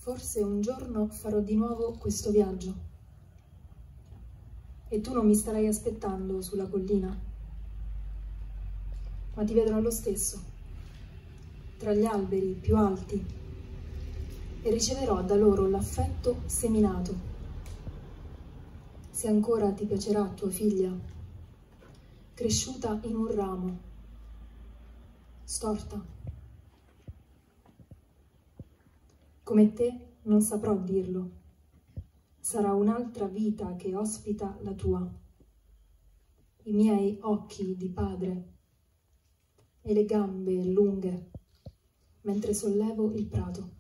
Forse un giorno farò di nuovo questo viaggio e tu non mi starai aspettando sulla collina, ma ti vedrò lo stesso, tra gli alberi più alti, e riceverò da loro l'affetto seminato. Se ancora ti piacerà tua figlia, cresciuta in un ramo, storta. Come te non saprò dirlo. Sarà un'altra vita che ospita la tua. I miei occhi di padre e le gambe lunghe mentre sollevo il prato.